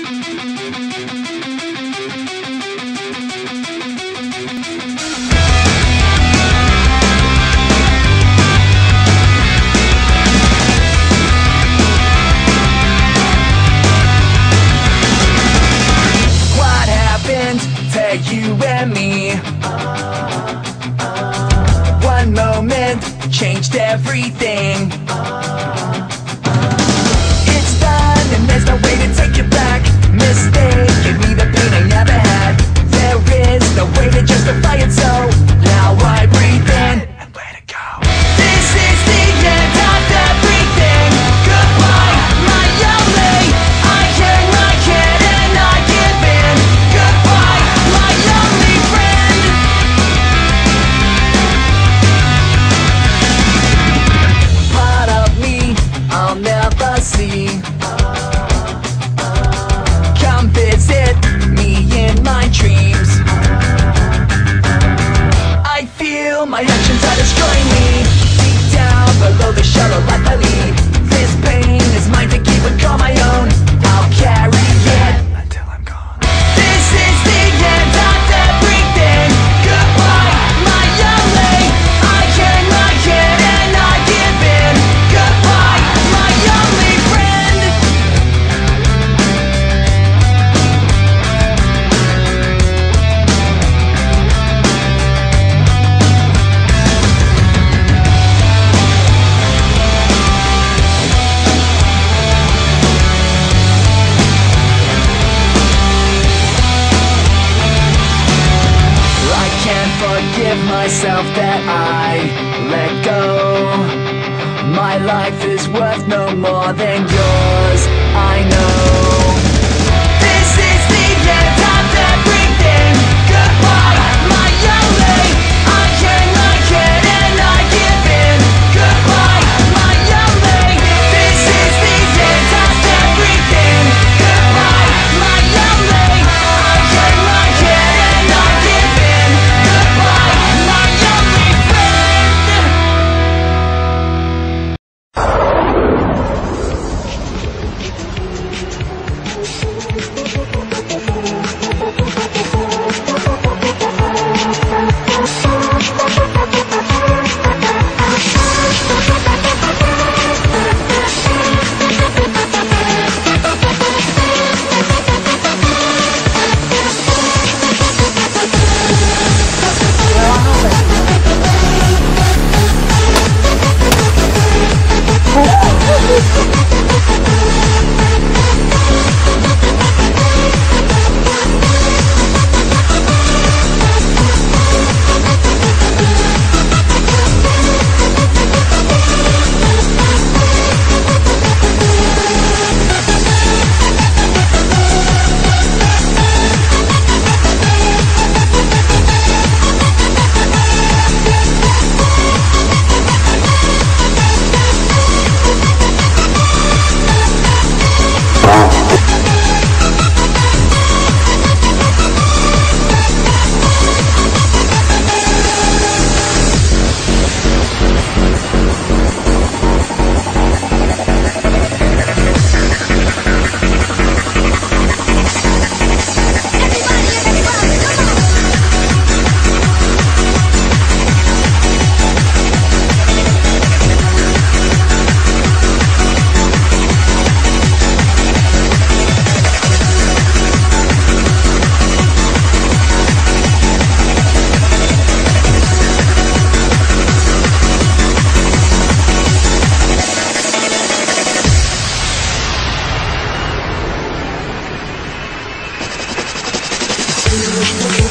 You and me. One moment changed everything. It's done and there's no way to take it back. Mistake, give me the pain I never had. There is no way to justify it, so now I breathe in and let it go. This is the end of everything. Goodbye, my only. I hang my head and I give in. Goodbye, my only friend. Part of me I'll never see. Come visit me in my dreams. I feel my actions are destroying me. Deep down below the shallow life I lead. This pain is mine to keep and call my own. I'll carry it until I'm gone. This is the end of everything. Goodbye, my only. I hang my head and I give in. Goodbye, my only friend. I can't forgive myself that I let go. My life is worth no more than yours, I know. This is the end of everything. Goodbye, my only. I hang my head and I give in. Goodbye, my only. This is the end of everything. Goodbye, my only. I hang my head and I give in. Goodbye, my only friend. We'll be right back.